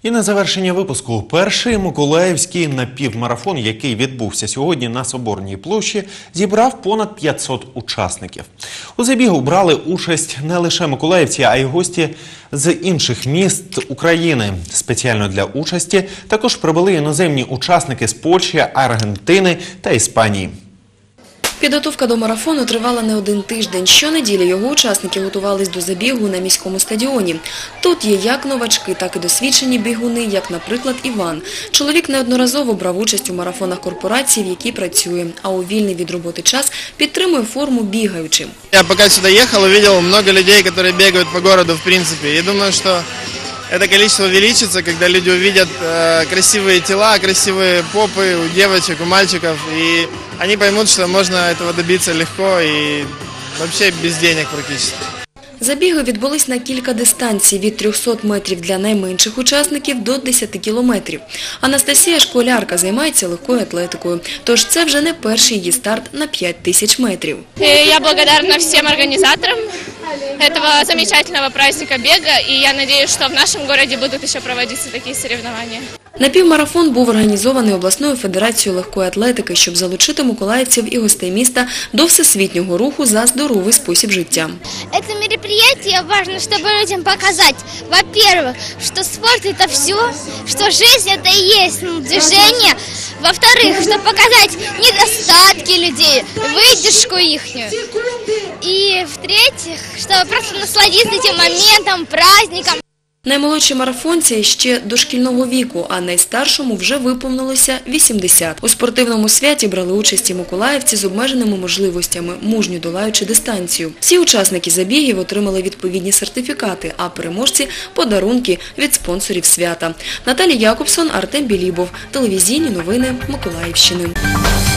І на завершення випуску перший миколаївський напівмарафон, який відбувся сьогодні на Соборній площі, зібрав понад 500 учасників. У забігу брали участь не лише миколаївці, а й гості з інших міст України. Спеціально для участі також прибули іноземні учасники з Польщі, Аргентини та Іспанії. Підготовка до марафону тривала не один тиждень. Щонеділі його учасники готувались до забігу на міському стадіоні. Тут є як новачки, так і досвідчені бігуни, як, наприклад, Іван. Чоловік неодноразово брав участь у марафонах корпорації, в якій працює, а у вільний від роботи час підтримує форму бігаючи. Я поки сюди їхав, побачив багато людей, які бігають по місту, в принципі. Я думаю, що это количество увеличится, когда люди увидят красивые тела, красивые попы у девочек, у мальчиков, и они поймут, что можно этого добиться легко и вообще без денег практически. Забіги відбулись на кілька дистанцій – від 300 метрів для найменших учасників до 10 кілометрів. Анастасія – школярка, займається легкою атлетикою. Тож це вже не перший її старт на 5000 метрів. Я благодарна всем организаторам этого замечательного праздника бега, и я надеюсь, что в нашем городе будут еще проводиться такие соревнования. Напівмарафон був організований обласною федерацією легкої атлетики, щоб залучити миколаївців і гостей міста до всесвітнього руху за здоровий спосіб життя. Это мероприятие важно, чтобы людям показать, во-первых, что спорт – это все, что жизнь – это и есть движение, во-вторых, чтобы показать недостатки людей, выдержку ихнюю, и в-третьих, чтобы просто насладиться этим моментом, праздником. Наймолодші марафонці ще дошкільного віку, а найстаршому вже виповнилося 80. У спортивному святі брали участь і миколаївці з обмеженими можливостями, мужньо долаючи дистанцію. Всі учасники забігів отримали відповідні сертифікати, а переможці – подарунки від спонсорів свята. Наталія Якобсон, Артем Білібов. Телевізійні новини Миколаївщини.